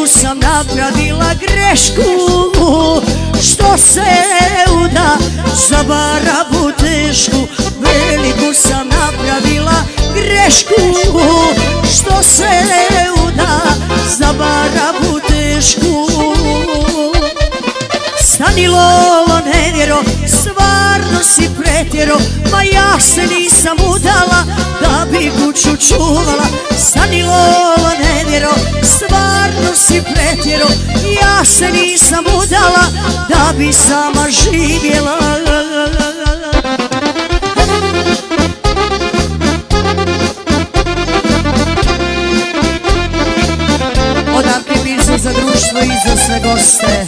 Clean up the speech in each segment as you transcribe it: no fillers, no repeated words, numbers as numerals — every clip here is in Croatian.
sam napravila grešku, što se uda za barabu tešku. Veliku sam napravila grešku, što se uda za barabu tešku. Stani lolo nevjero, stvarno si pretjero, ma ja se nisam udala da bi kuću čuvala. Stani lolo nevjero, stvarno si pretjero, ja se nisam udala da bi sama živjela. Odavke Mirza za društvo i za sve goste.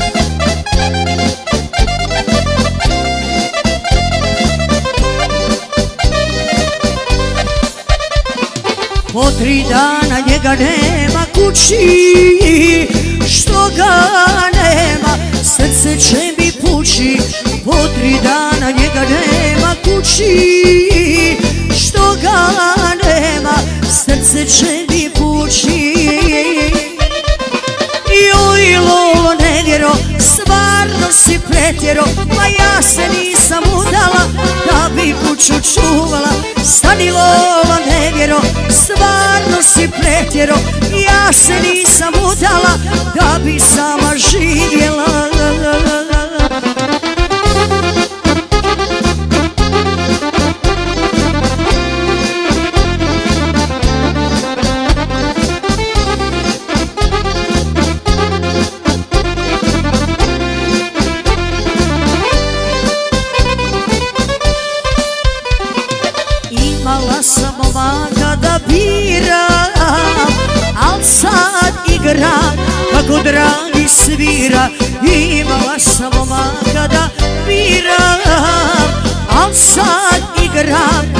Po 3 dana njega nema kući, što ga nema, srce će mi pući. Po 3 dana njega nema kući, što ga nema, srce će mi pući. Joj lolo nevjero, stvarno si pretjero, ma ja se nisam udala da bi kuću čuvala. Stani lolo nevjero, stvarno si pretjero, ja se nisam udala da bi sama živjela. Imala sam momaka da biram, al sad igram kako dragi svira. Imala sam momaka da biram, al sad igram.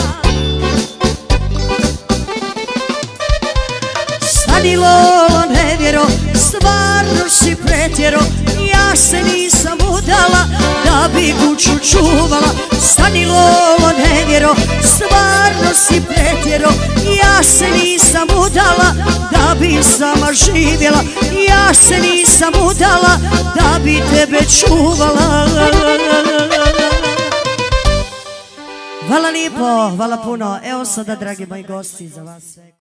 Stani lolo nevjero, stvarno si pretjero, ja se nisam udala da bi kuću čuvala. Stani lolo nevjero, stvarno si pretjero, ja se nisam udala da bi sama živjela. Ja se nisam udala da bi tebe čuvala. Hvala lijepo, hvala puno. Evo sada dragi moji gosti za vas sve.